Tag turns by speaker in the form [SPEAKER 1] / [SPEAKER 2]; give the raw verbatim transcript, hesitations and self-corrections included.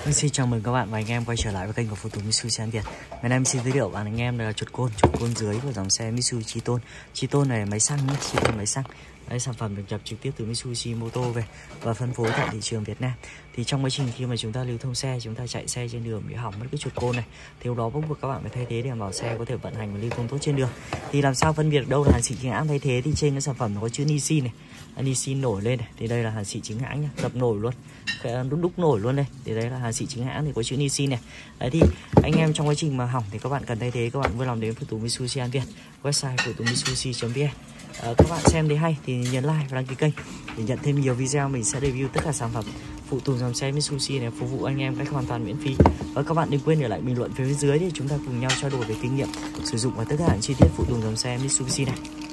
[SPEAKER 1] Xin chào mừng các bạn và anh em quay trở lại với kênh của phụ tùng Mitsubishi Việt. Ngày nay mình xin giới thiệu bạn anh em là chuột côn, chuột côn dưới của dòng xe Mitsubishi Triton. Triton này máy xăng nhé, Triton máy xăng. Đây, sản phẩm được nhập trực tiếp từ Mitsubishi Moto về và phân phối tại thị trường Việt Nam. Thì trong quá trình khi mà chúng ta lưu thông xe, chúng ta chạy xe trên đường bị hỏng mất cái chuột côn này, thì lúc đó bắt buộc các bạn phải thay thế để đảm bảo xe có thể vận hành và lưu thông tốt trên đường. Thì làm sao phân biệt được đâu là hàng xịn chính hãng thay thế? Thì trên cái sản phẩm nó có chữ Nissin này, Nissin nổi lên này, thì đây là hàng xịn chính hãng nhá, dập nổi luôn, đúc đúc nổi luôn đây, thì đấy là hàng xịn chính hãng thì có chữ Nissin này. Đấy thì anh em trong quá trình mà hỏng thì các bạn cần thay thế, các bạn vui lòng đến phụ tùng Mitsubishi Việt, website phụ tùng mitsubishi chấm vn. À, các bạn xem thấy hay thì nhấn like và đăng ký kênh để nhận thêm nhiều video. Mình sẽ review tất cả sản phẩm phụ tùng dòng xe Mitsubishi này phục vụ anh em cách hoàn toàn miễn phí. Và các bạn đừng quên để lại bình luận phía dưới để chúng ta cùng nhau trao đổi về kinh nghiệm sử dụng và tất cả những chi tiết phụ tùng dòng xe Mitsubishi này.